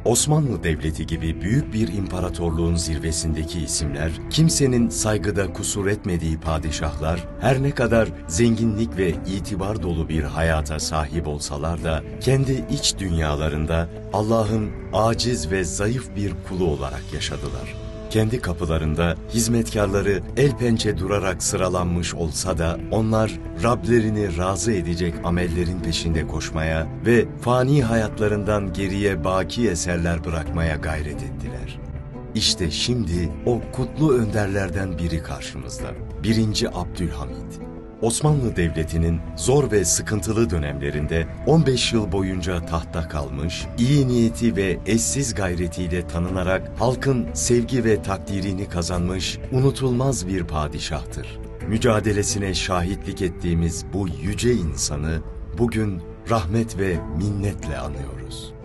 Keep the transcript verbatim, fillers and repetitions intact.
Osmanlı Devleti gibi büyük bir imparatorluğun zirvesindeki isimler, kimsenin saygıda kusur etmediği padişahlar, her ne kadar zenginlik ve itibar dolu bir hayata sahip olsalar da, kendi iç dünyalarında Allah'ın aciz ve zayıf bir kulu olarak yaşadılar. Kendi kapılarında hizmetkarları el pençe durarak sıralanmış olsa da onlar Rablerini razı edecek amellerin peşinde koşmaya ve fani hayatlarından geriye baki eserler bırakmaya gayret ettiler. İşte şimdi o kutlu önderlerden biri karşımızda. birinci. Abdülhamit. Osmanlı Devleti'nin zor ve sıkıntılı dönemlerinde on beş yıl boyunca tahtta kalmış, iyi niyeti ve eşsiz gayretiyle tanınarak halkın sevgi ve takdirini kazanmış unutulmaz bir padişahtır. Mücadelesine şahitlik ettiğimiz bu yüce insanı bugün rahmet ve minnetle anıyoruz.